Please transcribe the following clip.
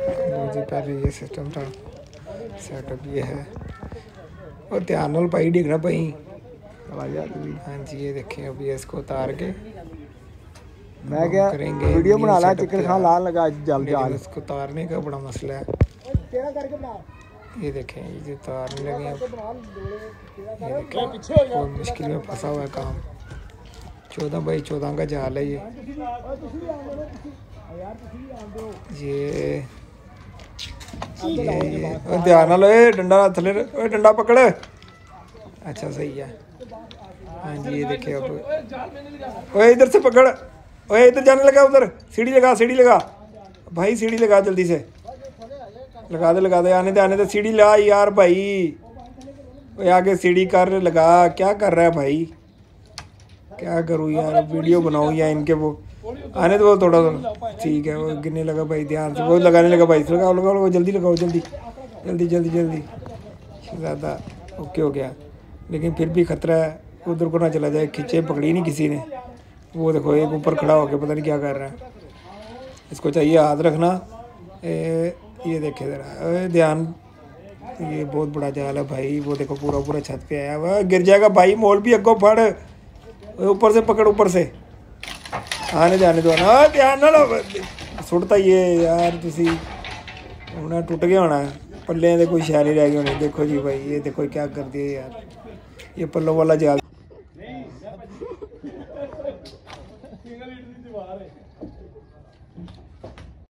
जी पहले ये सिस्टम था, सेटअप ये है। और ध्यान नाल भाई डिगना भाई। हाँ जी ये देखें, अभी इसको उतार के मैं क्या करेंगे वीडियो बना ला, चिकन खान लाल लगा जल जाल। इसको उतारने का बड़ा मसला है। ये देखें, ये जो उतारने लगे ये देखें, बहुत मुश्किल में फंसा हुआ है काम। 14 बाई 14 का जाल है ये। ध्यान नाल डंडा थले, डंडा पकड़। अच्छा सही है। हाँ जी ये देखिए, अब ओए इधर से पकड़, ओए इधर जाने लगा, उधर सीढ़ी लगा, सीढ़ी लगा भाई, सीढ़ी लगा जल्दी से, लगा दे, आने दे सीढ़ी ला यार भाई। ओए आगे सीढ़ी कर, लगा, क्या कर रहा है भाई, क्या करूँ यार, वीडियो बनाऊँ या इनके वो आने दो थोड़ा थोड़ा। ठीक है, वो गिरने लगा भाई, ध्यान से, वो लगाने लगा भाई, लगाओ जल्दी लगाओ, जल्दी ज़्यादा। ओके हो गया, लेकिन फिर भी ख़तरा है उधर को ना चला जाए, खींचे पकड़ी नहीं किसी ने। वो देखो एक ऊपर खड़ा होकर पता नहीं क्या कर रहा है, इसको चाहिए हाथ रखना। ये देखे ज़रा ध्यान, ये बहुत बड़ा जाल है भाई। वो देखो पूरा छत पे आया हुआ, गिर जाएगा भाई। मोल भी अगो फड़, ऊपर से पकड़, ऊपर से आने जाने दो ना, ध्यान ना सुटता ये यार। तुसी होना टुट गया होना, पल्ले दे कोई शैल ही रह गए होने। देखो जी भाई, ये देखो क्या कर दिया यार, ये पल्लों वाला जाल।